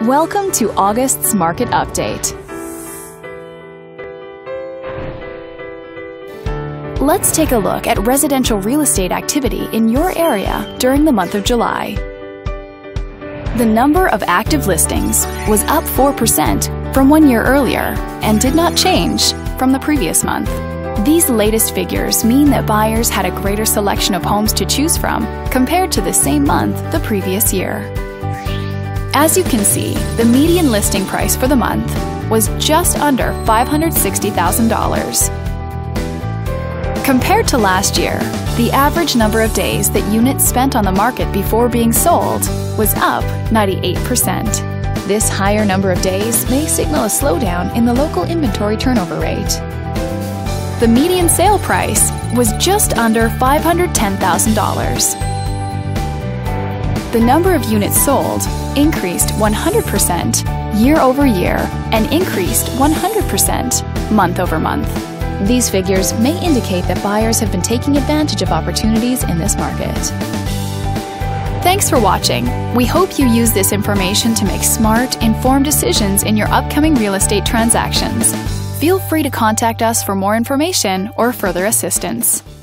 Welcome to August's Market Update. Let's take a look at residential real estate activity in your area during the month of July. The number of active listings was up 4% from 1 year earlier and did not change from the previous month. These latest figures mean that buyers had a greater selection of homes to choose from compared to the same month the previous year. As you can see, the median listing price for the month was just under $560,000. Compared to last year, the average number of days that units spent on the market before being sold was up 98%. This higher number of days may signal a slowdown in the local inventory turnover rate. The median sale price was just under $510,000. The number of units sold increased 100% year over year and increased 100% month over month. These figures may indicate that buyers have been taking advantage of opportunities in this market. Thanks for watching. We hope you use this information to make smart, informed decisions in your upcoming real estate transactions. Feel free to contact us for more information or further assistance.